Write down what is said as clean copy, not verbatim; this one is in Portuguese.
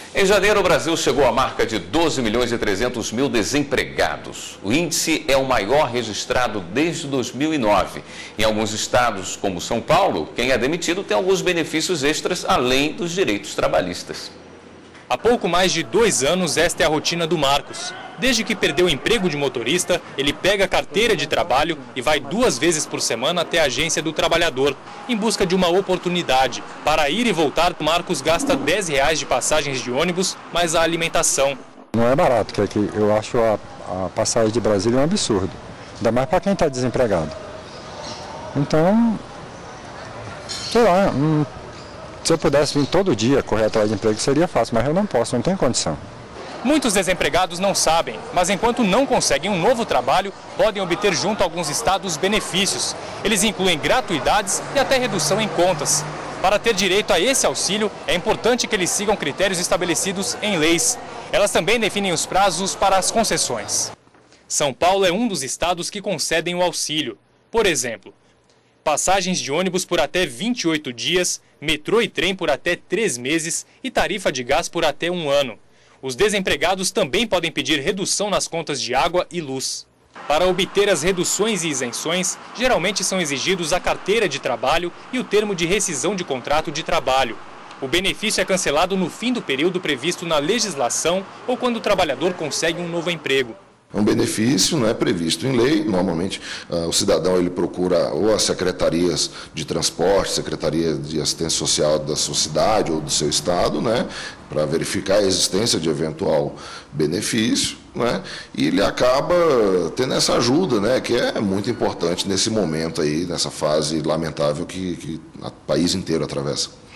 Em janeiro, o Brasil chegou à marca de 12 milhões e 300 mil desempregados. O índice é o maior registrado desde 2009. Em alguns estados, como São Paulo, quem é demitido tem alguns benefícios extras além dos direitos trabalhistas. Há pouco mais de 2 anos, esta é a rotina do Marcos. Desde que perdeu o emprego de motorista, ele pega a carteira de trabalho e vai 2 vezes por semana até a agência do trabalhador, em busca de uma oportunidade. Para ir e voltar, Marcos gasta R$10 de passagens de ônibus, mais a alimentação. Não é barato, porque eu acho a passagem de Brasília um absurdo. Ainda mais para quem está desempregado. Então, sei lá, se eu pudesse vir todo dia correr atrás de emprego seria fácil, mas eu não posso, não tenho condição. Muitos desempregados não sabem, mas enquanto não conseguem um novo trabalho, podem obter junto a alguns estados benefícios. Eles incluem gratuidades e até redução em contas. Para ter direito a esse auxílio, é importante que eles sigam critérios estabelecidos em leis. Elas também definem os prazos para as concessões. São Paulo é um dos estados que concedem o auxílio. Por exemplo, passagens de ônibus por até 28 dias, metrô e trem por até 3 meses e tarifa de gás por até 1 ano. Os desempregados também podem pedir redução nas contas de água e luz. Para obter as reduções e isenções, geralmente são exigidos a carteira de trabalho e o termo de rescisão de contrato de trabalho. O benefício é cancelado no fim do período previsto na legislação ou quando o trabalhador consegue um novo emprego. É um benefício, não é previsto em lei. Normalmente o cidadão ele procura ou as secretarias de transporte, secretaria de assistência social da sua cidade ou do seu estado, né, para verificar a existência de eventual benefício, né, e ele acaba tendo essa ajuda, né, que é muito importante nesse momento aí, nessa fase lamentável que o país inteiro atravessa.